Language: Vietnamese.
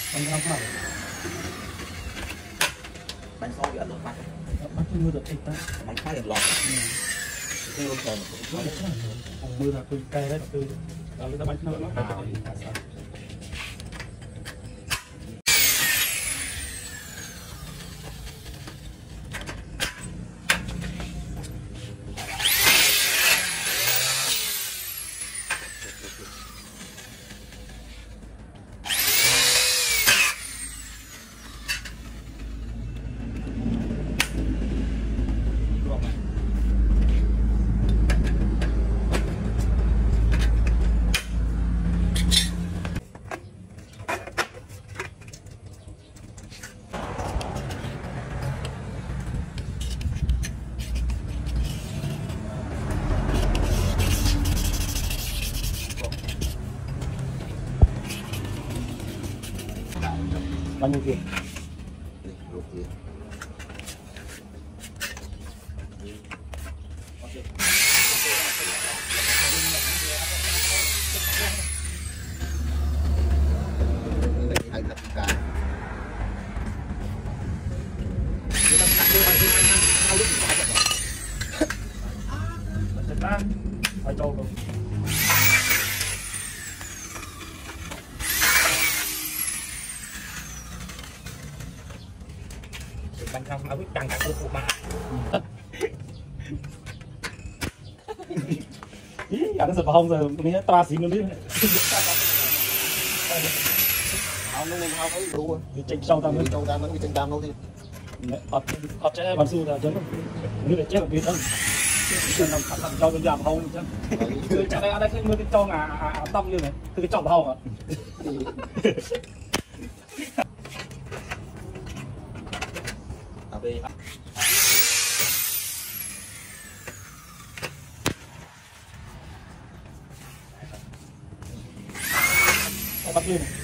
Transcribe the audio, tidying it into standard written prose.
Bánh không phải. Bánh sau bị ấn độ bắt. Bắt mưa được thịt đó. Bánh khác được lọt. Cái luôn còn Mưa là tôi cay đấy tôi. Đó là bánh nó vào. Bao nhiêu tiền? Phải trâu luôn. Bánh không áo căng cả cô phụ mà. Ý, nó sập hông rồi, mình toa xí luôn đi. Không, nó không thấy đủ rồi. Đi chênh sâu tam nữa. Sâu tam nó bị chênh tam đâu thì. Ọt chết bằng xu là chấm. Như là chết bằng biệt hơn. Chứ làm cho cái giảm hông chứ. Chắc đây ở đây cái mưa cái cho ngà tâm như này, cái chọc hông à. Về bắt lên.